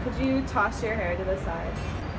Could you toss your hair to the side?